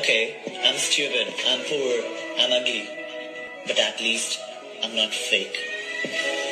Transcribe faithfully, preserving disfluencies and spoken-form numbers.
Okay, I'm stupid, I'm poor, I'm ugly, but at least I'm not fake.